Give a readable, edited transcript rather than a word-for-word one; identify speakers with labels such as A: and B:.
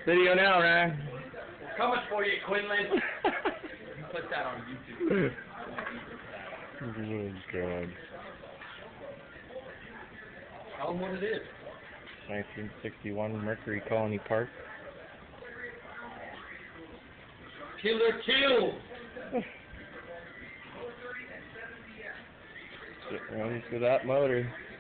A: Video now, Ryan.
B: Coming for you, Quinlan. Put that on YouTube.
A: Oh, God.
B: Tell them what it is.
A: 1961 Mercury Colony Park.
B: Killer kill.
A: Shit runs with that motor.